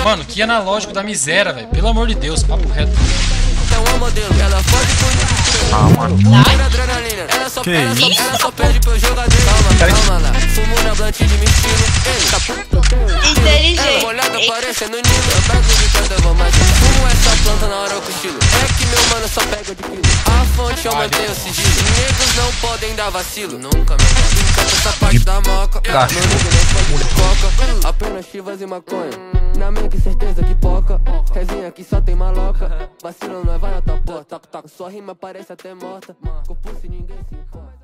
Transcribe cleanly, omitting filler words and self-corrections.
Mano, que analógico da miséria, velho. Pelo amor de Deus, papo reto. Ah, mano. Que isso? Ela só pede pro jogador. Calma lá. Fumo na blunt de mentira. Inteligente. Molhada parecendo Nilo. Eu pego de cada eu vou mais. Fumo essa planta na hora eu cochilo. É que meu mano só pega de quilo. A fonte eu mantenho sigilo. Negros não podem dar vacilo. Nunca me encanta essa parte da moca. Cachorro. Meu nigga não pode coca. Apenas chivas e maconha. Na mente que certeza que poca. Resenha que só tem maloca. Vacilão não vai na tua porta. Sua rima parece até morta. Corpo se ninguém se importa.